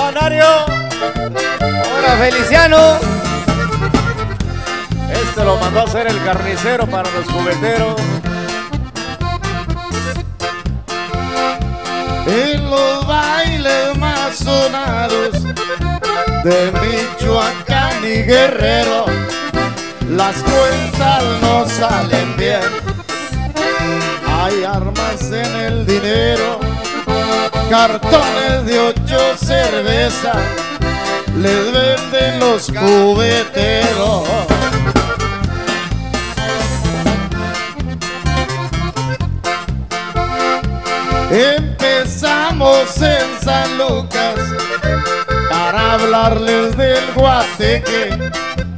Nario. Ahora Feliciano. Este lo mandó a hacer el carnicero para los cubeteros. En los bailes más sonados de Michoacán y Guerrero, las cuentas no salen bien. Hay armas en el dinero, cartones de 8 cervezas, les venden los cubeteros. Empezamos en San Lucas para hablarles del guateque.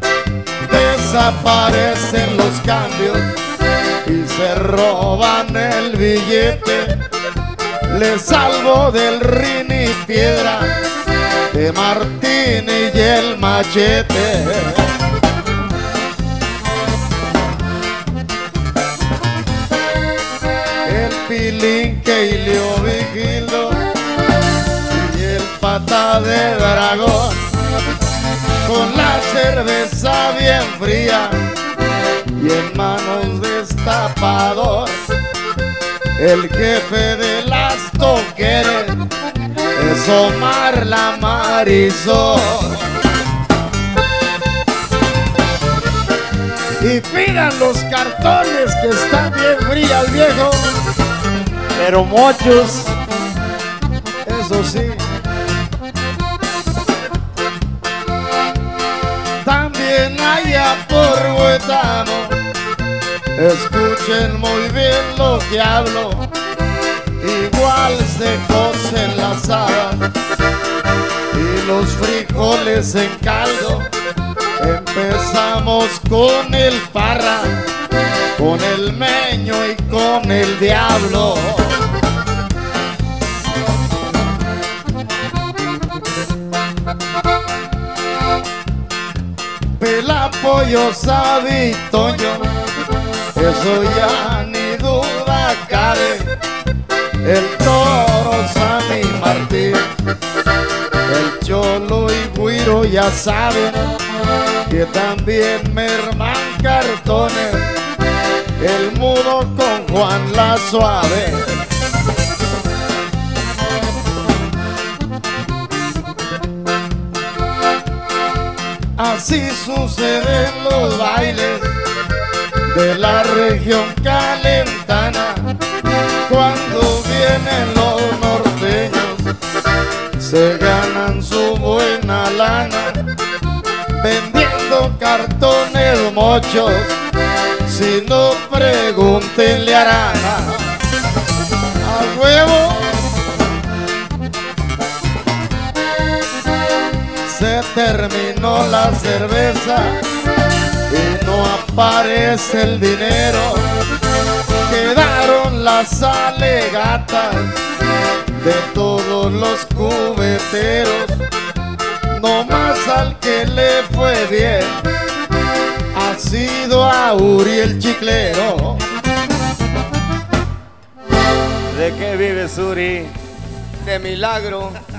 Desaparecen los cambios y se roban el billete. Les salvo del Rini Piedra, de Martini y el Machete. El Pilinque y Leo Vigilo y el Pata de Dragón, con la cerveza bien fría y en manos destapador. El jefe de las toqueres es Omar la Marisol. Y pidan los cartones que está bien fría el viejo, Pero muchos. eso sí. También allá por Huetamo, escuchen muy bien lo que hablo. Igual se cocen las habas y los frijoles en caldo. Empezamos con el Parra, con el Meño y con el Diablo. Pelapollo, Sabi, Toño, eso ya ni duda cabe. El Toro, Sammy Martín, el Cholo y Guiro ya saben que también merman cartones. El Mudo con Juan la Suave. Así suceden los bailes de la región calentana. Cuando vienen los norteños, se ganan su buena lana, vendiendo cartones mochos. Si no, pregúntenle a Arana. ¡A huevo! Se terminó la cerveza y no aparece el dinero. Quedaron las alegatas de todos los cubeteros. No más al que le fue bien ha sido a Uri Chiclero. ¿De qué vives, Uri? De milagro.